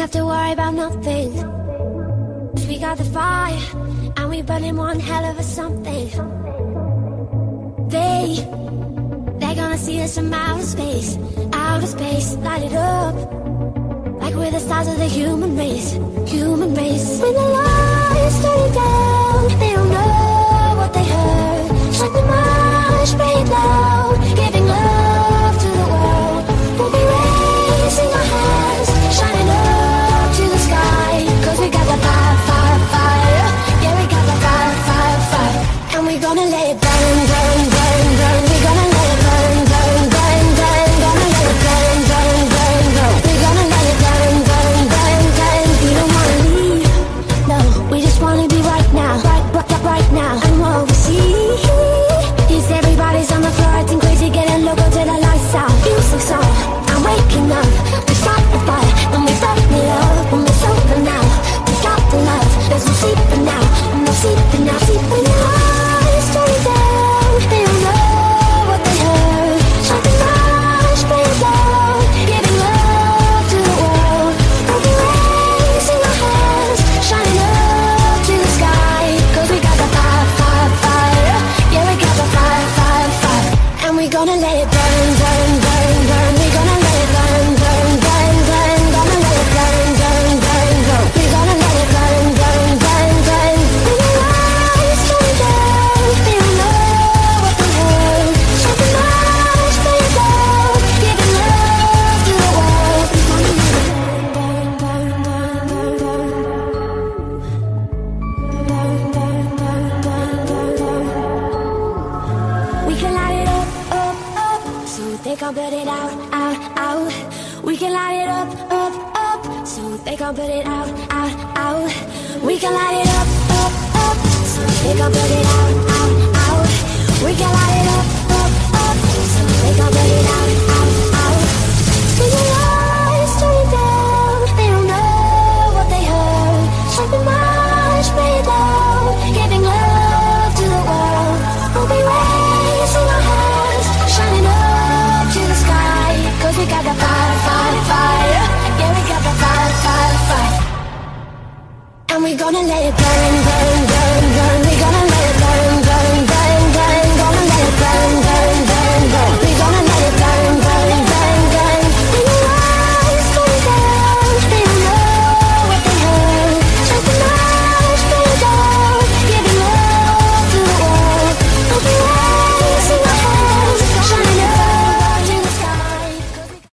have to worry about nothing. 'Cause we got the fire, and we burning one hell of a something. They're gonna see us from outer space, light it up like we're the stars of the human race, human race. When the lights turn down, they don't know what they heard. Shine the march, play it loud, giving love to the world. We'll be raising our hands, shining up to the sky. 'Cause we got the fire, fire, fire. Yeah, we got the fire, fire, fire. And we're gonna let it burn, burn, burn, burn. We're gonna let it burn, burn, burn, burn. Gonna let it burn, burn, burn, burn. We're gonna let it burn, burn, burn, burn. We don't wanna leave, no. We just wanna be right now, right now. And what we see is everybody's on the floor acting crazy, getting loco till the lights out. Music's on, I'm waking up. We start the fire, and we burn it up. When it's over now, we got the love. There's no sleeping now, no sleeping now, sleeping now. Eyes turning down, they don't know what they heard. Shine the lights, play it loud, giving love to the world. We'll be raising our hands, shining up to the sky. 'Cause we got the fire, fire, fire. Yeah, we got the fire, fire, fire. And we're gonna let it burn, burn, burn, burn. We're gonna let it burn, burn, burn, burn. Gonna let it burn, burn, burn, burn. We're gonna let it burn, burn, burn, burn. When the lights turn down, they don't know what they heard. Shine the lights, play it loud, giving love to the world. We're gonna let it burn, burn, burn, burn, burn, burn, burn, burn, burn, burn, burn. We can light it up, up, up, so they can't put it out, out, out. We can light it up, up, up, so they can't put it out, out, out. We can light it up, up, up, so they can't put it out, out, out. We can light it up, up, up, so they can't put it out.